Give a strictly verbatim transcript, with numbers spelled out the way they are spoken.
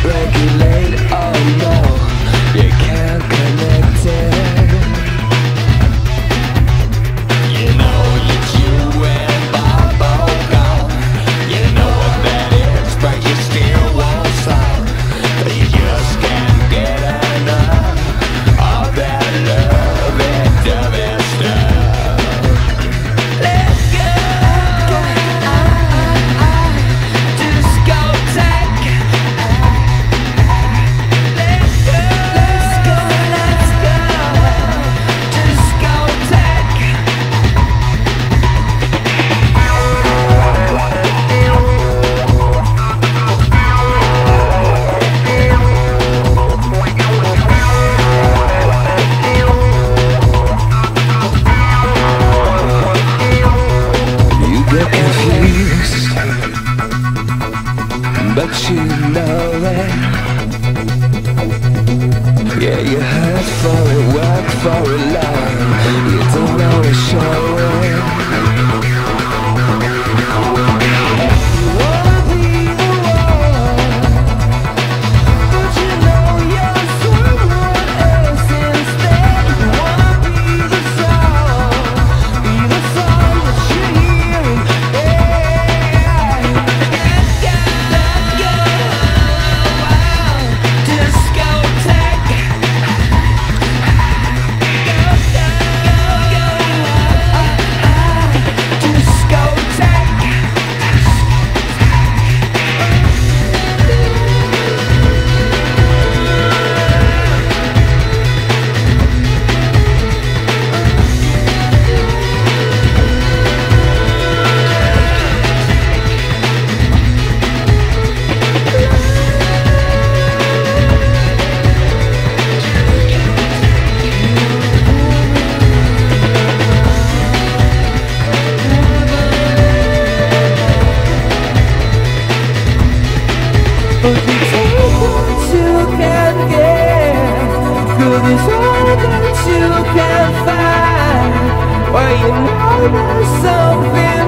regulate. Oh no, you can't connect it. You know you're chewing bubble gum. You know what that is, but you still want some. But you just can't get enough of that lovey-dovey stuff. Let go, discotheque. Let go, let's go, let's go, discotheque. You get confused, but you know it. Yeah, you hurt for it, work for it, love. You don't always show it. You wanna be the one, but you know you're someone else instead. You wanna be the song, be the song that you're hearing. Yeah, let go, let go, discotheque. Go, go, go, discotheque. But you take what you can get, good is all that you can find. Well, you know there's something